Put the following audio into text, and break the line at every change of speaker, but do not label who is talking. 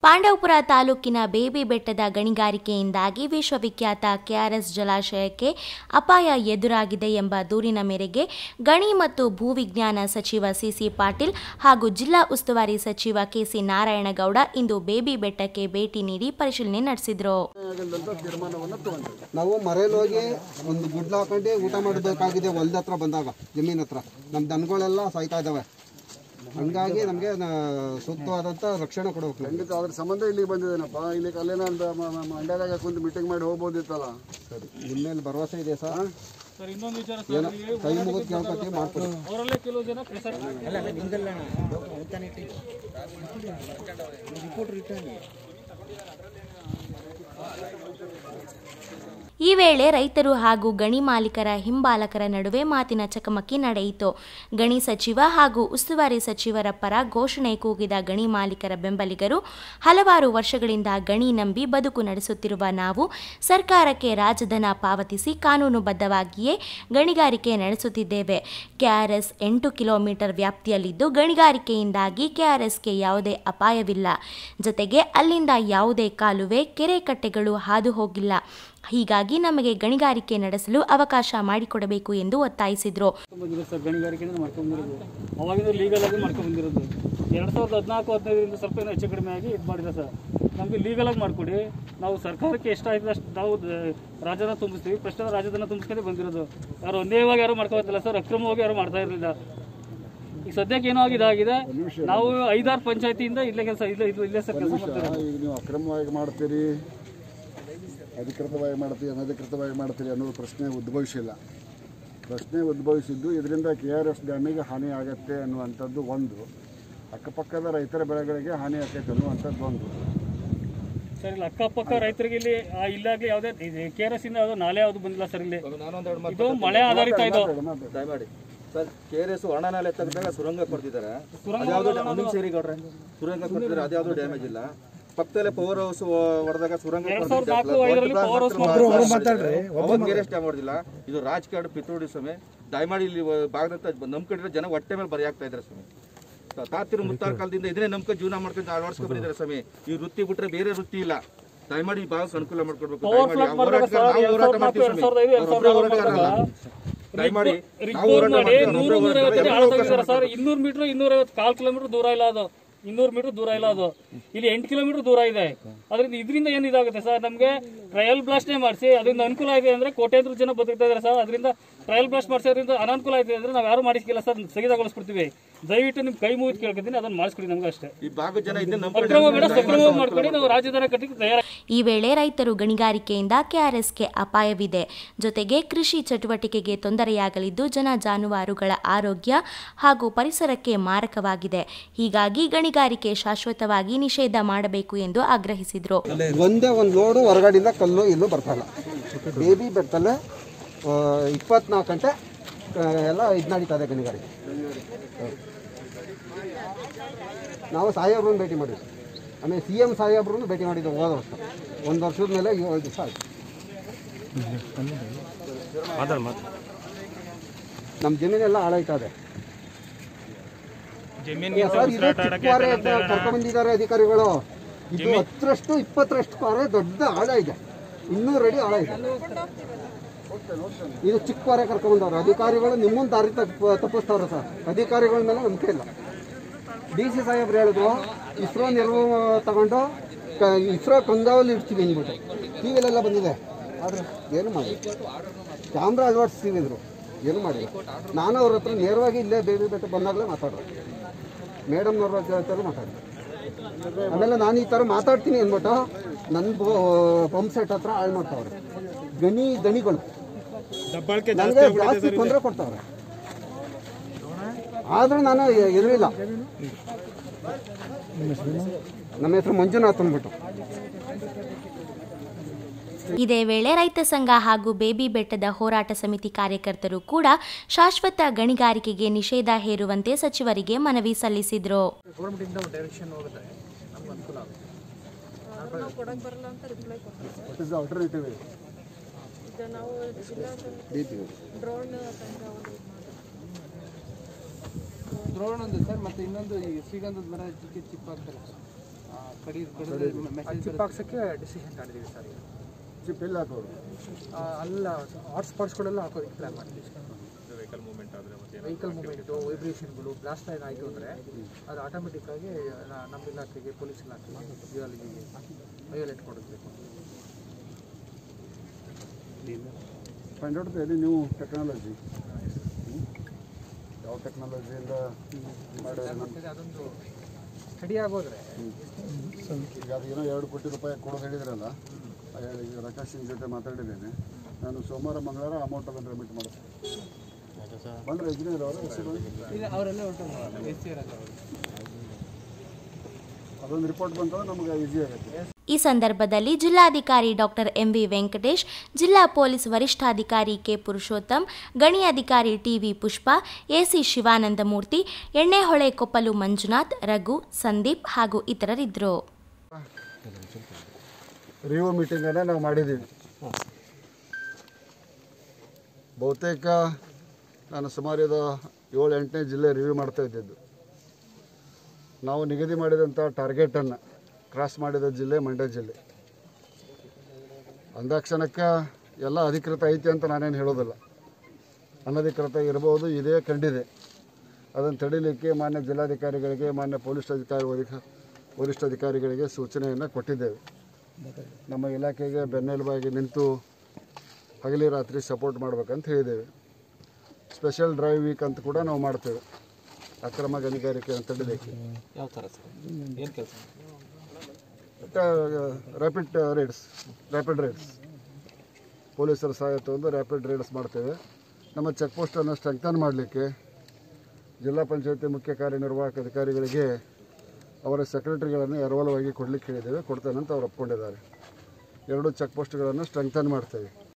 ಪಾಂಡವಪುರ ತಾಲೂಕಿನ ಬೇಬಿ ಬೆಟ್ಟದ ಗಣಿಗಾರಿಕೆಯಿಂದಾಗಿ ವಿಶ್ವವಿಖ್ಯಾತ ಕೆಆರ್ಎಸ್ ಜಲಾಶಯಕ್ಕೆ ಅಪಾಯ ಎದುರಾಗಿದೆ ಎಂಬ ದೂರಿನ ಮೇರೆಗೆ ಗಣಿ ಮತ್ತು ಭೂವಿಜ್ಞಾನ ಸಚಿವ ಸಿಸಿ ಪಾಟೀಲ್ ಹಾಗೂ ಜಿಲ್ಲಾ ಉಸ್ತುವಾರಿ ಸಚಿವ ಕೆಸಿ ನಾರಾಯಣಗೌಡ ಇಂದು ಬೇಬಿ ಬೆಟ್ಟಕ್ಕೆ ಭೇಟಿ ನೀಡಿ ಪರಿಶೀಲನೆ ನಡೆಸಿದರು.
ನಾವು ಮರೆಯಲ್ಲಿ ಹೋಗಿ ಒಂದು ಗುಡ್ಲ ಹಾಕೊಂಡು ಊಟ ಮಾಡಬೇಕಾಗಿದೆ. ಹೊಲದ ಹತ್ರ ಬಂದಾಗ ಜಮೀನ್ ಹತ್ರ ನಮ್ಮ ದನಗಳೆಲ್ಲ ಸಾಯ್ತಾ ಇದ್ದಾವೆ. ಹಂಗಾಗಿ ನಮಗೆ ಸೂಕ್ತವಾದಂಥ ರಕ್ಷಣೆ ಕೊಡಬೇಕು.
ಖಂಡಿತ ಅದ್ರ ಸಂಬಂಧ ಇಲ್ಲಿಗೆ ಬಂದಿದ್ದೇನಪ್ಪ. ಇಲ್ಲಿ ಅಲ್ಲೇನ ಮಂಡ್ಯದಾಗ ಕುಂತು ಮೀಟಿಂಗ್ ಮಾಡಿ ಹೋಗ್ಬೋದಿತ್ತಲ್ಲ.
ಸರಿ, ನಿಮ್ಮ ಮೇಲೆ ಭರವಸೆ ಇದೆ ಸರ್.
ಇನ್ನೊಂದು ವಿಚಾರ
ಏನೋ ಕೈ ಮುಗಿದು ಕೇಳ್ಕೊತೀವಿ, ಮಾಡ್ಕೊಡಿ.
ಅವರಲ್ಲೇ ಕೆಲವು ಜನ
ಈ ವೇಳೆ ರೈತರು ಹಾಗೂ ಗಣಿ ಮಾಲೀಕರ ಹಿಂಬಾಲಕರ ನಡುವೆ ಮಾತಿನ ಚಕಮಕಿ ನಡೆಯಿತು. ಗಣಿ ಸಚಿವ ಹಾಗೂ ಉಸ್ತುವಾರಿ ಸಚಿವರ ಪರ ಘೋಷಣೆ ಕೂಗಿದ ಗಣಿ ಮಾಲೀಕರ ಬೆಂಬಲಿಗರು, ಹಲವಾರು ವರ್ಷಗಳಿಂದ ಗಣಿ ನಂಬಿ ಬದುಕು ನಡೆಸುತ್ತಿರುವ ನಾವು ಸರ್ಕಾರಕ್ಕೆ ರಾಜಧನ ಪಾವತಿಸಿ ಕಾನೂನುಬದ್ಧವಾಗಿಯೇ ಗಣಿಗಾರಿಕೆ ನಡೆಸುತ್ತಿದ್ದೇವೆ. ಕೆಆರ್ಎಸ್ 8 ಕಿಲೋಮೀಟರ್ ವ್ಯಾಪ್ತಿಯಲ್ಲಿದ್ದು ಗಣಿಗಾರಿಕೆಯಿಂದಾಗಿ ಕೆಆರ್ಎಸ್ಗೆ ಯಾವುದೇ ಅಪಾಯವಿಲ್ಲ. ಜೊತೆಗೆ ಅಲ್ಲಿಂದ ಯಾವುದೇ ಕಾಲುವೆ, ಕೆರೆ ಕಟ್ಟೆಗಳು ಹಾದು ಹೋಗಿಲ್ಲ. ಹೀಗಾಗಿ ನಮಗೆ ಗಣಿಗಾರಿಕೆ ನಡೆಸಲು ಅವಕಾಶ ಮಾಡಿಕೊಡಬೇಕು ಎಂದು ಒತ್ತಾಯಿಸಿದರು.
ಗಣಿಗಾರಿಕೆ ಮಾಡ್ಕೊಂಡ್ಬಂದಿರೋದು ಅವಾಗಿಂದ ಲೀಗಲ್ ಆಗಿ ಮಾಡ್ಕೊಂಡ್ಬಂದಿರೋದು 2014-15 ಸ್ವಲ್ಪ ಏನೋ ಹೆಚ್ಚು ಕಡಿಮೆ ಆಗಿ ಇದು ಮಾಡಿದೆ ಸರ್. ನಮಗೆ ಲೀಗಲ್ ಆಗಿ ಮಾಡಿಕೊಡಿ. ನಾವು ಸರ್ಕಾರಕ್ಕೆ ಎಷ್ಟಾಯ್ತು ಅಷ್ಟು ನಾವು ರಾಜಧನ ತುಂಬಿಸ್ತೀವಿ. ಫಸ್ಟ್ ರಾಜಧನ ತುಂಬಿಸ್ಕೊಂಡೇ ಬಂದಿರೋದು. ಯಾರು ಒಂದೇ ಯಾರು ಮಾಡ್ಕೊಳ್ತಿಲ್ಲ ಸರ್. ಅಕ್ರಮವಾಗಿ ಯಾರು ಮಾಡ್ತಾ ಇರಲಿಲ್ಲ. ಈಗ ಸದ್ಯಕ್ಕೆ ಏನೋ ಇದಾಗಿದೆ. ನಾವು 5-6 ಪಂಚಾಯತಿಯಿಂದ ಇಲ್ಲೇ ಕೆಲಸ ಇಲ್ಲೇ ಸರ್ ಕೆಲಸ ಮಾಡ್ತೀವಿ.
ಈಗ ನೀವು ಅಕ್ರಮವಾಗಿ ಮಾಡ್ತೀರಿ, ಅಧಿಕೃತವಾಗಿ ಮಾಡ್ತೀವಿ, ಅನಧಿಕೃತವಾಗಿ ಮಾಡ್ತೀರಿ ಅನ್ನೋದು ಪ್ರಶ್ನೆ ಉದ್ಭವಿಸಿಲ್ಲ. ಪ್ರಶ್ನೆ ಉದ್ಭವಿಸಿದ್ದು ಇದರಿಂದ KRS ಡ್ಯಾಮಿಗೆ ಹಾನಿ ಆಗತ್ತೆ ಅನ್ನುವಂಥದ್ದು ಒಂದು, ಅಕ್ಕಪಕ್ಕದ ರೈತರ ಬೆಳೆಗಳಿಗೆ ಹಾನಿ ಆಗತ್ತೆ ಅನ್ನುವಂಥದ್ದು ಒಂದು.
ಸರ್ ಇಲ್ಲಿ ಅಕ್ಕಪಕ್ಕ ರೈತರಿಗೆ ಇಲ್ಲಿ ಇಲ್ಲಾಗಲಿ ಯಾವುದೇ KRS ಇಂದ ಯಾವುದೋ ನಾಲೆ ಯಾವುದು ಬಂದಿಲ್ಲ ಸರ್. ಇಲ್ಲಿ ಇದು ಮಳೆ ಆಧಾರಿತ ಇದು
ದಯಮಾಡಿ ಸರ್. KRS ಒಣನಾಲೆ ತೆಗೆದಾಗ ಸುರಂಗ ಕೊಡ್ತಿದ್ದಾರೆ, ಸುರಂಗ ಕೊಡ್ತಿದ್ದಾರೆ, ಅದ್ಯಾವುದು ಡ್ಯಾಮೇಜ್ ಇಲ್ಲ. ಪಕ್ಕದಲ್ಲೇ ಪವರ್ ಹೌಸ್ ಹೊಡೆದಾಗ ಸುರಂಗ ಮಾಡಿಲ್ಲ. ಇದು ರಾಜಕಾರಣ ಪಿತೂಡಿ ಸ್ವಾಮಿ. ದಯಮಾಡಿ ಇಲ್ಲಿ ಭಾಗದಂತ ನಂಬ್ಕೊಂಡಿರೋ ಜನ ಹೊಟ್ಟೆ ಮೇಲೆ ಬರಿ ಆಗ್ತಾ ಇದ್ದಾರೆ ಸ್ವಾಮಿ. ತಾತಿರು ಮುತ್ತಾರ ಕಾಲದಿಂದ ಇದನ್ನೇ ನಂಬ್ಕೊಂಡು ಜೀವನ ಮಾಡ್ಕೊಂಡು ಅಳವಡಿಸ್ಕೊಂಡು ಬಂದಿದ್ದಾರೆ ಸ್ವಾಮಿ. ಈ ವೃತ್ತಿ ಬಿಟ್ರೆ ಬೇರೆ ವೃತ್ತಿ ಇಲ್ಲ. ದಯಮಾಡಿ ಈ ಭಾಗಕ್ಕೆ ಅನುಕೂಲ ಮಾಡ್ಕೊಡ್ಬೇಕು. ಹೋರಾಟ ಮಾಡ್ತೀವಿ ಸ್ವಾಮಿ. ದಯಮಾಡಿ
200 ಮೀಟರ್ 250 ಕಾಲ್ ಕಿಲೋಮೀಟರ್ ದೂರ ಇಲ್ಲ. ಅದು 200 ಮೀಟರ್ ದೂರ ಇಲ್ಲ. ಅದು ಇಲ್ಲಿ 8 ಕಿಲೋಮೀಟರ್ ದೂರ ಇದೆ. ಅದರಿಂದ ಇದರಿಂದ ಏನು ಇದಾಗುತ್ತೆ ಸರ್, ನಮಗೆ ಟ್ರಯಲ್ ಬ್ಲಾಸ್ಟ್ನೇ ಮಾಡಿಸಿ ಅದರಿಂದ ಅನುಕೂಲ ಆಗಿದೆ ಅಂದ್ರೆ ಕೋಟ್ಯಾಂತರ ಜನ ಬದುಕ್ತಾ ಇದ್ದಾರೆ ಸರ್. ಅದರಿಂದ ಟ್ರಯಲ್ ಬ್ಲಾಸ್ಟ್ ಮಾಡಿಸೋದ್ರಿಂದ ಅನಾನುಕೂಲ ಆಯ್ತು ಅಂದ್ರೆ ನಾವು ಯಾರು ಮಾಡಿಸಿಲ್ಲ ಸರ್, ಸ್ಥಗಿತಗೊಳಿಸ್ಬಿಡ್ತೀವಿ. ದಯವಿಟ್ಟು ನಿಮ್ ಕೈ ಮುಗಿದು ಕೇಳ್ಕೊತೀನಿ, ಅದನ್ನ ಮಾಡಿಸ್ಕೊಡಿ ನಮ್ಗೆ ಅಷ್ಟೇ.
ಈ ಭಾಗದ ಜನ
ಅಕ್ರಮ ಮಾಡ್ಕೊಂಡು ನಾವು ರಾಜಧಾನಿ ಕಟ್ಟಿಗೆ ತಯಾರ.
ಈ ವೇಳೆ ರೈತರು ಗಣಿಗಾರಿಕೆಯಿಂದ ಕೆಆರ್ಎಸ್ಗೆ ಅಪಾಯವಿದೆ, ಜೊತೆಗೆ ಕೃಷಿ ಚಟುವಟಿಕೆಗೆ ತೊಂದರೆಯಾಗಲಿದ್ದು ಜನ ಜಾನುವಾರುಗಳ ಆರೋಗ್ಯ ಹಾಗೂ ಪರಿಸರಕ್ಕೆ ಮಾರಕವಾಗಿದೆ. ಹೀಗಾಗಿ ಗಣಿಗಾರಿಕೆ ಶಾಶ್ವತವಾಗಿ ನಿಷೇಧ ಮಾಡಬೇಕು ಎಂದು ಆಗ್ರಹಿಸಿದರು.
ಒಂದೇ ಒಂದು ಲೋಡು ಹೊರಗಡೆಯಿಂದ ಕಲ್ಲು ಇಲ್ಲೂ ಬರ್ತಾಯಿಲ್ಲ. ಬೇಬಿ ಬೆಟ್ಟಲ್ಲೇ 24 ಗಂಟೆ ಎಲ್ಲ ಇದು ನಡೀತಾ ಇದೆ ಗಣಿಗಾರಿಕೆ. ನಾವು ಸಾಹೇಬ್ರನ್ನ ಭೇಟಿ ಮಾಡಿದ್ವಿ, ಆಮೇಲೆ CM ಸಾಹೇಬ್ರನ್ನು ಭೇಟಿ ಮಾಡಿದ್ವಿ ಹೋದ ವರ್ಷ. 1 ವರ್ಷದ ಮೇಲೆ 7 ದಿವಸ ಆಯಿತು. ನಮ್ಮ ಜಮೀನೆಲ್ಲ ಹಾಳಾಯ್ತಾ ಇದೆ. ಕರ್ಕೊಂಡ್ಬಂದಿದ್ದಾರೆ ಅಧಿಕಾರಿಗಳು. ಇದು 10ರಷ್ಟು 20ರಷ್ಟು ಪಾರೆ ದೊಡ್ಡ ಆಳ ಇದೆ, 200 ಅಡಿ ಆಳ ಇದೆ. ಇದು ಚಿಕ್ಕ ಪಾರೆ ಕರ್ಕೊಂಡ್ಬಂದವ್ರು ಅಧಿಕಾರಿಗಳು. ನಿಮ್ಮನ್ನು ದಾರಿ ತಪ್ಪಿಸ್ತವ್ರೆ ಸರ್. ಅಧಿಕಾರಿಗಳ ಮೇಲೆ ನಂಬಿಕೆ ಇಲ್ಲ. DC ಸಾಹೇಬ್ರು ಹೇಳಿದ್ರು ಇಸ್ರೋ ನೆರವು ತಗೊಂಡು ಇಸ್ರೋ ಕಂಗಾವಲ್ಲಿ ಇಡ್ತೀವಿ ಅಂದ್ಬಿಟ್ಟು TVಲೆಲ್ಲ ಬಂದಿದೆ. ಆದರೆ ಏನು ಮಾಡಿ ಕ್ಯಾಮ್ರಾ ಅಳವಡಿಸ್ತೀವಿ ಅಂದರು, ಏನು ಮಾಡಿಲ್ಲ. ನಾನು ಅವ್ರ ಹತ್ರ ನೇರವಾಗಿ ಇಲ್ಲೇ ಬೇಬಿ ಬೆಟ್ಟ ಬಂದಾಗಲೇ ಮಾತಾಡೋದು, ಮೇಡಮ್ನವ್ರ ಜೊತೆ ಮಾತಾಡಿದೆ. ಆಮೇಲೆ ನಾನು ಈ ಥರ ಮಾತಾಡ್ತೀನಿ ಅಂದ್ಬಿಟ್ಟು ನನ್ನ ಪಂಪ್ ಸೆಟ್ ಹತ್ರ ಹಾಳು ಮಾಡ್ತಾವ್ರೆ. ದಣಿಗಳು ನನಗೆ ಜಾಸ್ತಿ ತೊಂದರೆ ಕೊಡ್ತಾವ್ರೆ. ಆದರೂ ನಾನು ಎದುರಿಲ್ಲ. ನಮ್ಮ ಹೆಸರು ಮಂಜುನಾಥ್ ಅಂದ್ಬಿಟ್ಟು.
ಇದೇ ವೇಳೆ ರೈತ ಸಂಘ ಹಾಗೂ ಬೇಬಿ ಬೆಟ್ಟದ ಹೋರಾಟ ಸಮಿತಿ ಕಾರ್ಯಕರ್ತರು ಕೂಡ ಶಾಶ್ವತ ಗಣಿಗಾರಿಕೆಗೆ ನಿಷೇಧ ಹೇರುವಂತೆ ಸಚಿವರಿಗೆ ಮನವಿ ಸಲ್ಲಿಸಿದರು.
ದ್ರೋಣ ಒಂದು ಸರ್, ಮತ್ತೆ ಇನ್ನೊಂದು ಶ್ರೀಗಂಧದ ಮರ ಚಿಕ್ಕ ಆಗ್ತಾರೆ. ಚಿಪ್ ಹಾಕ್ಸೋಕ್ಕೆ ಡಿಸಿಷನ್ ಮಾಡಿದ್ದೀವಿ ಸರ್.
ಚಿಪ್ ಎಲ್ಲಿ ಹಾಕೋರು?
ಅಲ್ಲ ಹಾಟ್ಸ್ಪಾಟ್ಸ್ಗಳೆಲ್ಲ ಹಾಕೋದಕ್ಕೆ ಪ್ಲ್ಯಾನ್ ಮಾಡಿದ್ದೀವಿ ಸರ್. ವೆಹಿಕಲ್ ಮೂವ್ಮೆಂಟು ವೈಬ್ರೇಷನ್ಗಳು ಬ್ಲಾಸ್ಟ್ ಲೈನ್ ಆಯಿತು ಅಂದರೆ ಅದು ಆಟೋಮೆಟಿಕ್ಕಾಗಿ ನಮ್ಮ ಇಲಾಖೆಗೆ ಪೊಲೀಸ್ ಇಲಾಖೆಗೆ ಜಿಯಾಲಜಿಗೆ ಐಎಲ್ಎಟ್ ಕೊಡಬೇಕು.
ಫೈಂಡ್ ಔಟ್ ಎಲ್ಲಿ ನೀವು ಟೆಕ್ನಾಲಜಿ ಯಾವ ಟೆಕ್ನಾಲಜಿಯಿಂದ
ಮತ್ತು ಅದೊಂದು ಸ್ಟಡಿ ಆಗೋದ್ರೆ
ಈಗ ಅದು ಏನೋ 2 ಕೋಟಿ ರೂಪಾಯಿ ಕೊಡೋದು ಹೇಳಿದ್ರಲ್ಲ, ಈಗ ರಾಕೇಶ್ ಸಿಂಗ್ ಜೊತೆ ಮಾತಾಡಿದ್ದೇನೆ. ನಾನು ಸೋಮವಾರ ಮಂಗಳವಾರ ಅಮೌಂಟ್ ಅದನ್ನು ರೆಮಿಟ್ ಮಾಡ್ತೀನಿ. ಬಂದರೆ ಇಂಜಿನಿಯರ್ ಅವರು
ಅವರೆಲ್ಲ
ಅದೊಂದು ರಿಪೋರ್ಟ್ ಬಂತಂದ್ರೆ ನಮಗೆ ಈಸಿ ಆಗುತ್ತೆ.
ಈ ಸಂದರ್ಭದಲ್ಲಿ ಜಿಲ್ಲಾಧಿಕಾರಿ ಡಾಕ್ಟರ್ ಎಂವಿ ವೆಂಕಟೇಶ್, ಜಿಲ್ಲಾ ಪೊಲೀಸ್ ವರಿಷ್ಠಾಧಿಕಾರಿ ಕೆ ಪುರುಷೋತ್ತಮ್, ಗಣಿ ಅಧಿಕಾರಿ ಟಿವಿ ಪುಷ್ಪ, ಎಸಿ ಶಿವಾನಂದಮೂರ್ತಿ, ಎಣ್ಣೆಹೊಳೆ ಕೊಪ್ಪಲು ಮಂಜುನಾಥ್, ರಘು, ಸಂದೀಪ್ ಹಾಗೂ ಇತರರಿದ್ದರು.
ರಿವ್ಯೂ ಮೀಟಿಂಗನ್ನು ನಾವು ಮಾಡಿದ್ದೀವಿ. ಬಹುತೇಕ ನಾನು ಸುಮಾರು 7-8ನೇ ಜಿಲ್ಲೆ ರಿವ್ಯೂ ಮಾಡ್ತಾ ಇದ್ದಿದ್ದು. ನಾವು ನಿಗದಿ ಮಾಡಿದಂಥ ಟಾರ್ಗೆಟನ್ನು ಕ್ರಾಸ್ ಮಾಡಿದ ಜಿಲ್ಲೆ ಮಂಡ್ಯ ಜಿಲ್ಲೆ. ಅಂದಾಕ್ಷಣಕ್ಕೆ ಎಲ್ಲ ಅಧಿಕೃತ ಐತಿ ಅಂತ ನಾನೇನು ಹೇಳೋದಿಲ್ಲ, ಅನಧಿಕೃತ ಇರ್ಬೋದು, ಇದೇ ಕಂಡಿದೆ. ಅದನ್ನು ತಡಿಲಿಕ್ಕೆ ಮಾನ್ಯ ಜಿಲ್ಲಾಧಿಕಾರಿಗಳಿಗೆ, ಮಾನ್ಯ ಪೊಲೀಸ್ ವರಿಷ್ಠಾಧಿಕಾರಿಗಳಿಗೆ ಸೂಚನೆಯನ್ನು ಕೊಟ್ಟಿದ್ದೇವೆ. ನಮ್ಮ ಇಲಾಖೆಗೆ ಬೆನ್ನೆಲುಬಾಗಿ ನಿಂತು ಹಗಲಿ ರಾತ್ರಿ ಸಪೋರ್ಟ್ ಮಾಡ್ಬೇಕಂತ ಹೇಳಿದ್ದೇವೆ. ಸ್ಪೆಷಲ್ ಡ್ರೈವ್ ವೀಕ್ ಅಂತ ಕೂಡ ನಾವು ಮಾಡ್ತೇವೆ ಅಕ್ರಮ ಗಣಿಗಾರಿಕೆಯನ್ನು ತಡಿಲಿಕ್ಕೆ.
ಯಾವ ಥರ ಸರ್, ಏನು ಕೆಲಸ?
ರ್ಯಾಪಿಡ್ ರೇಡ್ಸ್ ಪೊಲೀಸರ ಸಹಾಯ ತಗೊಂಡು ರ್ಯಾಪಿಡ್ ರೇಡ್ಸ್ ಮಾಡ್ತೇವೆ. ನಮ್ಮ ಚೆಕ್ ಪೋಸ್ಟನ್ನು ಸ್ಟ್ರೆಂಥನ್ ಮಾಡಲಿಕ್ಕೆ ಜಿಲ್ಲಾ ಪಂಚಾಯತಿ ಮುಖ್ಯ ಕಾರ್ಯನಿರ್ವಾಹಕ ಅಧಿಕಾರಿಗಳಿಗೆ ಅವರ ಸೆಕ್ರೆಟರಿಗಳನ್ನು ಎರವಲವಾಗಿ ಕೊಡಲಿಕ್ಕೆ ಹೇಳಿದ್ದೇವೆ. ಕೊಡ್ತೇನೆ ಅಂತ ಅವ್ರು ಒಪ್ಕೊಂಡಿದ್ದಾರೆ. 2 ಚೆಕ್ ಪೋಸ್ಟ್ಗಳನ್ನು ಸ್ಟ್ರೆಂಥನ್ ಮಾಡ್ತೇವೆ.